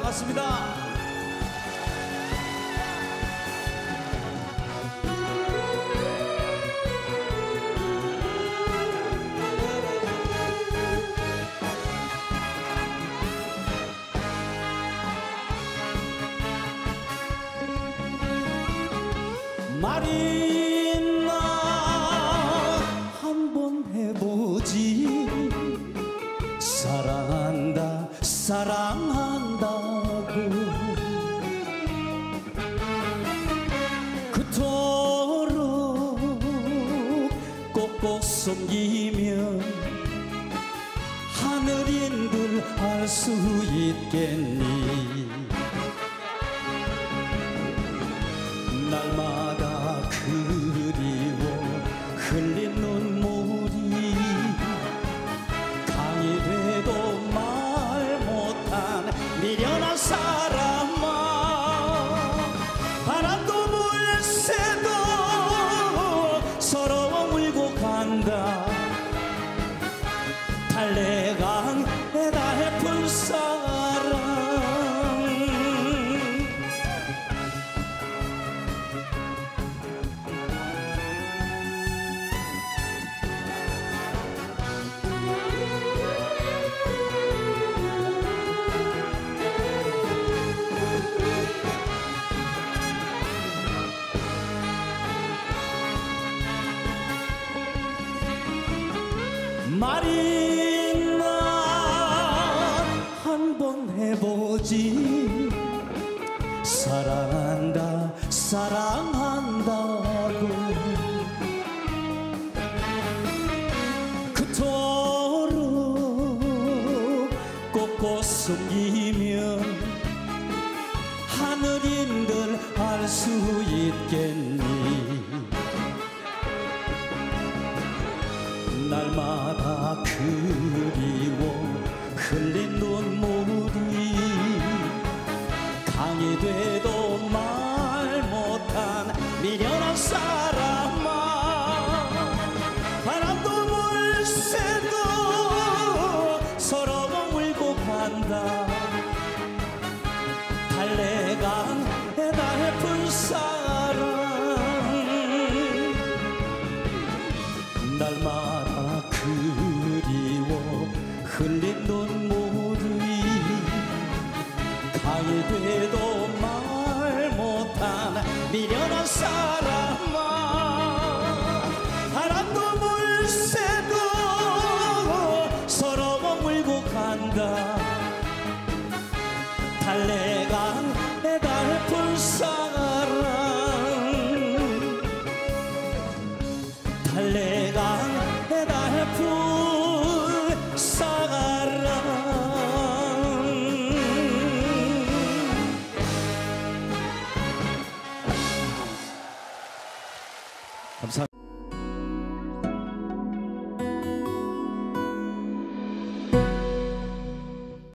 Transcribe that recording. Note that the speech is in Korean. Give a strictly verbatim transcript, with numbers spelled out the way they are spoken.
반갑습니다. 말이나 한번 해보지. 사랑한다 사랑한다고 그토록 꼭꼭 섬기면 하늘인들 알 수 있겠니. 날마다 그리워 흘린 눈물이 강이 돼도 말 못한 미련한 사람아. 바람도 물새도 서러워 물고 간다. 달래강에 닿은 사람. 말이나 한번 해보지. 사랑한다 사랑한다고 그토록 꼭꼭 숨기면 하늘인들 알 수 있겠니. 날마다 그리워 흘린 눈물이 강이 돼도 말 못한 미련한 사람아. 바람도 물새도 서러워 물고 간다. 달래강에 닿은 사람. 날마다 그리워 흘린 눈물이 강이 돼도 말 못한 미련한 사람아. 바람도 물새도 서러워 물고 간다. 달래강에 닿은 사람. 달래강에 닿은 사람. 감사합니다.